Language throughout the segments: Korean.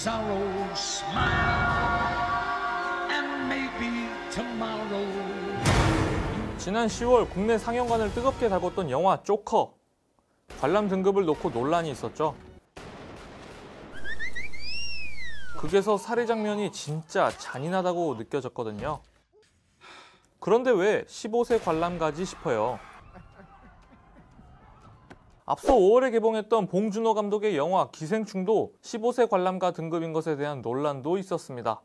sorrow, smile, and maybe tomorrow. 지난 10월 국내 상영관을 뜨겁게 달궜던 영화 조커. 관람 등급을 놓고 논란이 있었죠. 극에서 살해 장면이 진짜 잔인하다고 느껴졌거든요. 그런데 왜 15세 관람가지 싶어요. 앞서 5월에 개봉했던 봉준호 감독의 영화 기생충도 15세 관람가 등급인 것에 대한 논란도 있었습니다.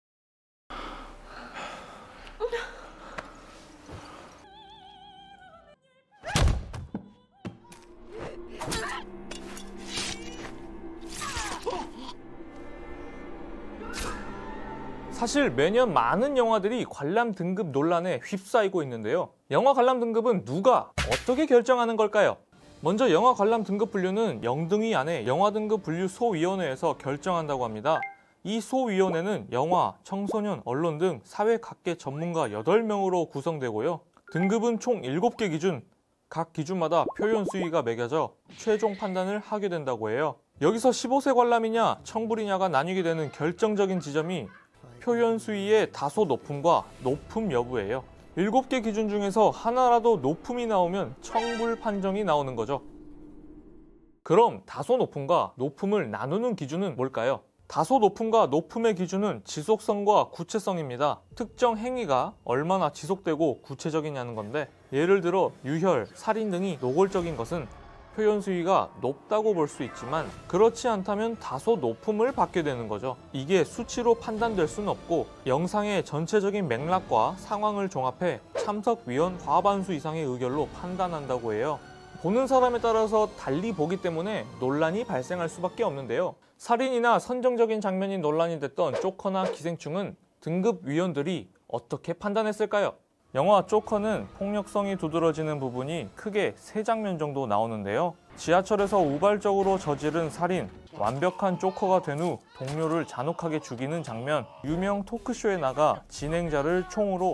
사실 매년 많은 영화들이 관람 등급 논란에 휩싸이고 있는데요. 영화 관람 등급은 누가 어떻게 결정하는 걸까요? 먼저 영화 관람 등급 분류는 영등위 안에 영화 등급 분류 소위원회에서 결정한다고 합니다. 이 소위원회는 영화, 청소년, 언론 등 사회 각계 전문가 8명으로 구성되고요. 등급은 총 7개 기준, 각 기준마다 표현 수위가 매겨져 최종 판단을 하게 된다고 해요. 여기서 15세 관람이냐 청불이냐가 나뉘게 되는 결정적인 지점이 표현 수위의 다소 높음과 높음 여부예요. 7개 기준 중에서 하나라도 높음이 나오면 청불 판정이 나오는 거죠. 그럼 다소 높음과 높음을 나누는 기준은 뭘까요? 다소 높음과 높음의 기준은 지속성과 구체성입니다. 특정 행위가 얼마나 지속되고 구체적이냐는 건데, 예를 들어 유혈, 살인 등이 노골적인 것은 표현 수위가 높다고 볼 수 있지만 그렇지 않다면 다소 높음을 받게 되는 거죠. 이게 수치로 판단될 수는 없고 영상의 전체적인 맥락과 상황을 종합해 참석위원 과반수 이상의 의결로 판단한다고 해요. 보는 사람에 따라서 달리 보기 때문에 논란이 발생할 수밖에 없는데요. 살인이나 선정적인 장면이 논란이 됐던 조커나 기생충은 등급위원들이 어떻게 판단했을까요? 영화 조커는 폭력성이 두드러지는 부분이 크게 3장면 정도 나오는데요. 지하철에서 우발적으로 저지른 살인, 완벽한 조커가 된 후 동료를 잔혹하게 죽이는 장면, 유명 토크쇼에 나가 진행자를 총으로.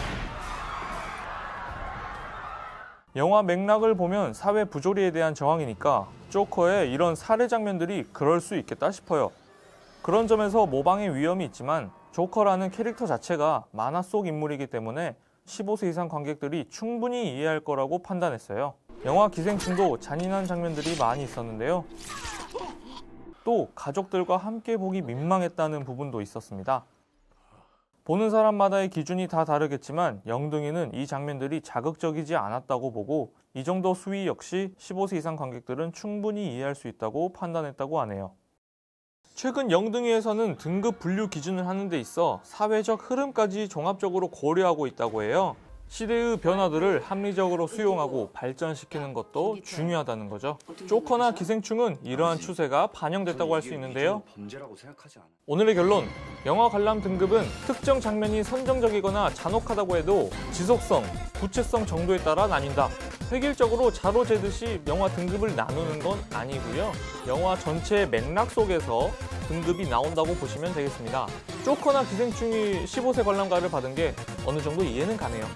영화 맥락을 보면 사회 부조리에 대한 저항이니까 조커의 이런 살해 장면들이 그럴 수 있겠다 싶어요. 그런 점에서 모방의 위험이 있지만 조커라는 캐릭터 자체가 만화 속 인물이기 때문에 15세 이상 관객들이 충분히 이해할 거라고 판단했어요. 영화 기생충도 잔인한 장면들이 많이 있었는데요. 또 가족들과 함께 보기 민망했다는 부분도 있었습니다. 보는 사람마다의 기준이 다 다르겠지만 영등이는 이 장면들이 자극적이지 않았다고 보고 이 정도 수위 역시 15세 이상 관객들은 충분히 이해할 수 있다고 판단했다고 하네요. 최근 영등이에서는 등급 분류 기준을 하는 데 있어 사회적 흐름까지 종합적으로 고려하고 있다고 해요. 시대의 변화들을 합리적으로 수용하고 발전시키는 것도 중요하다는 거죠. 조커나 기생충은 이러한 추세가 반영됐다고 할 수 있는데요. 오늘의 결론, 영화 관람 등급은 특정 장면이 선정적이거나 잔혹하다고 해도 지속성, 구체성 정도에 따라 나뉜다. 획일적으로 자로 재듯이 영화 등급을 나누는 건 아니고요. 영화 전체의 맥락 속에서 등급이 나온다고 보시면 되겠습니다. 조커나 기생충이 15세 관람가를 받은 게 어느 정도 이해는 가네요.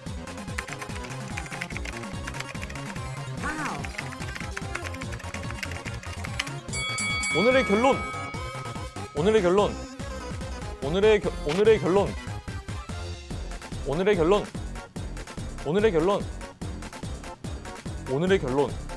오늘의 결론, 오늘의 결론, 오늘의 결론, 오늘의 결론, 오늘의 결론, 오늘의 결론.